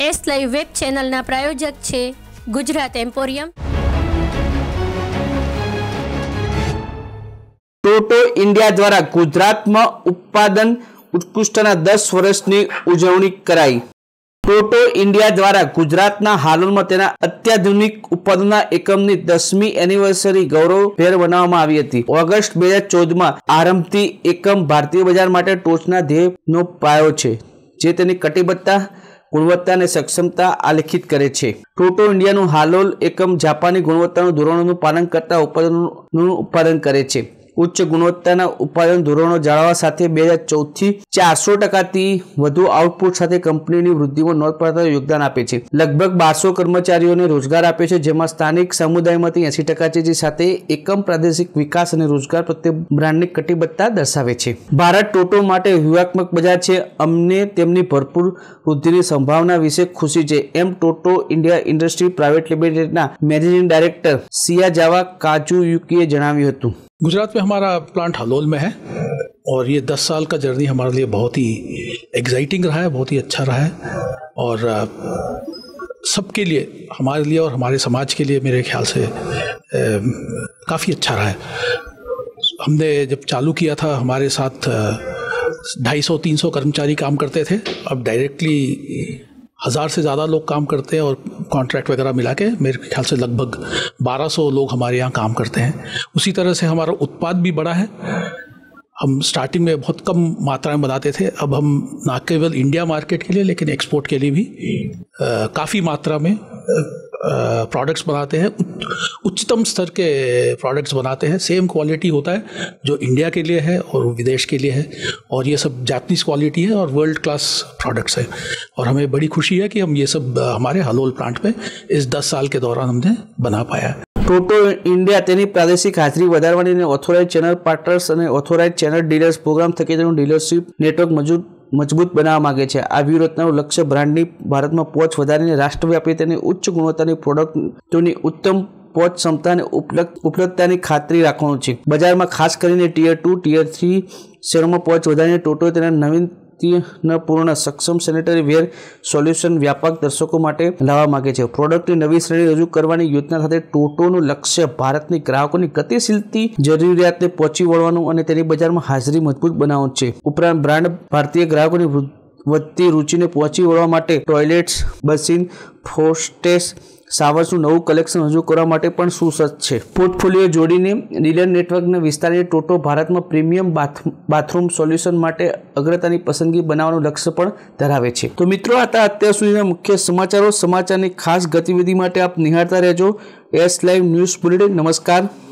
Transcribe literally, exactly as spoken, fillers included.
S live web ચેનલના પ્રાયોજક છે Gujarat emporium. ટોટો India દ્વારા ગુજરાતમાં ઉત્પાદન ઉત્કૃષ્ટના દસ વર્ષની ઉજવણી કરાઈ। ટોટો ઇન્ડિયા દ્વારા ગુજરાતના હાલોલમાં તેના અત્યાધુનિક ઉત્પાદનના એકમની દસમી એનિવર્સરી ગૌરવભેર બનાવવામાં આવી હતી। ઓગસ્ટ બે હજાર ચૌદ માં આરંભથી એકમ ભારતીય બજાર માટે ટોચના ધ્યેયનો પાયો છે, જે તેની કટિબદ્ધતા, ગુણવત્તા અને સક્ષમતા આલેખિત કરે છે। ટોટો ઇન્ડિયાનું હાલોલ એકમ જાપાની ગુણવત્તાના ધોરણોનું પાલન કરતા ઉત્પાદનોનું ઉત્પાદન કરે છે। ઉચ્ચ ગુણવત્તાના ઉત્પાદન ધોરણો જાળવવા સાથે બે હજાર ચૌદ થી ચારસો ટકાથી વધુ આઉટપુટ સાથે કંપનીની વૃદ્ધિમાં નોંધપાત્ર યોગદાન આપે છે। લગભગ બારસો કર્મચારીઓને રોજગાર આપે છે, જેમાં સ્થાનિક સમુદાયમાંથી એસી ટકા છે, જે સાથે એકમ પ્રાદેશિક વિકાસ અને રોજગાર પ્રત્યે બ્રાન્ડની કટિબદ્ધતા દર્શાવે છે। ભારત ટોટો માટે વ્યૂહાત્મક બજાર છે। અમને તેમની ભરપૂર વૃદ્ધિની સંભાવના વિશે ખુશી છે, એમ ટોટો ઇન્ડિયા ઇન્ડસ્ટ્રી પ્રાઇવેટ લિમિટેડના મેનેજિંગ ડાયરેક્ટર સિયાજાવા કાઝુયુકીએ જણાવ્યું હતું। गुजरात में हमारा प्लांट हलोल में है और ये दस साल का जर्नी हमारे लिए बहुत ही एक्साइटिंग रहा है, बहुत ही अच्छा रहा है और सबके लिए, हमारे लिए और हमारे समाज के लिए मेरे ख्याल से काफ़ी अच्छा रहा है। हमने जब चालू किया था, हमारे साथ ढाई सौ तीन सौ कर्मचारी काम करते थे। अब डायरेक्टली हज़ार से ज़्यादा लोग काम करते हैं और कॉन्ट्रैक्ट वगैरह मिला के मेरे ख्याल से लगभग बारह सौ लोग हमारे यहाँ काम करते हैं। उसी तरह से हमारा उत्पाद भी बड़ा है। हम स्टार्टिंग में बहुत कम मात्रा में बनाते थे, अब हम ना केवल इंडिया मार्केट के लिए लेकिन एक्सपोर्ट के लिए भी काफ़ी मात्रा में प्रोडक्ट्स बनाते हैं। उच्चतम स्तर के प्रोडक्ट्स बनाते हैं। सेम क्वालिटी होता है जो इंडिया के लिए है और विदेश के लिए है, और ये सब जापानीज़ क्वालिटी है और वर्ल्ड क्लास प्रोडक्ट्स है। और हमें बड़ी खुशी है कि हम ये सब हमारे हलोल प्लांट में इस दस साल के दौरान हमने बना पाया है। ટોટો ઇન્ડિયા તેની પ્રાદેશિક હાજરી વધારવાની અને ઓથોરાઇઝ ચેનલ પાર્ટનર્સ અને ઓથોરાઇઝ ચેનલ ડીલર્સ પ્રોગ્રામ થકી તેનું ડીલરશીપ નેટવર્ક મજબૂત મજબૂત બનાવવા માંગે છે। આ વ્યૂહરચનાનું લક્ષ્ય બ્રાન્ડની ભારતમાં પહોંચ વધારીને રાષ્ટ્રવ્યાપી તેની ઉચ્ચ ગુણવત્તાની પ્રોડક્ટોની ઉત્તમ પહોંચ ક્ષમતા અને ઉપલબ્ધતાની ખાતરી રાખવાનું છે। બજારમાં ખાસ કરીને ટીયર ટુ ટીયર થ્રી શહેરોમાં પહોંચ વધારીને ટોટો તેના નવીન પૂર્ણ સક્ષમ સેનેટરી વેર સોલ્યુશન વ્યાપક દર્શકો માટે લાવવા માંગે છે। પ્રોડક્ટની નવી શ્રેણી રજૂ કરવાની યોજના સાથે ટોટોનું લક્ષ્ય ભારતની ગ્રાહકોની ગતિશીલતી જરૂરિયાતને પહોંચી વળવાનું અને તેની બજારમાં હાજરી મજબૂત બનાવવાનું છે। ઉપરાંત બ્રાન્ડ ભારતીય ગ્રાહકોની વધતી રુચિને પહોંચી વળવા માટે ટોયલેટ્સ, બસિન, ફોસ્ટેસ, શાવર્સનું નવું કલેક્શન રજૂ કરવા માટે પણ સુસજ્જ છે। પોર્ટફોલિયો જોડીને ડીલર નેટવર્કને વિસ્તારીને ટોટો ભારતમાં પ્રીમિયમ બાથરૂમ સોલ્યુશન માટે અગ્રતાની પસંદગી બનાવવાનું લક્ષ્ય પણ ધરાવે છે। તો મિત્રો, આ હતા અત્યાર સુધીના મુખ્ય સમાચારો। સમાચારની ખાસ ગતિવિધિ માટે આપ નિહાળતા રહેજો એસ લાઈવ ન્યૂઝ બુલેટિન। નમસ્કાર।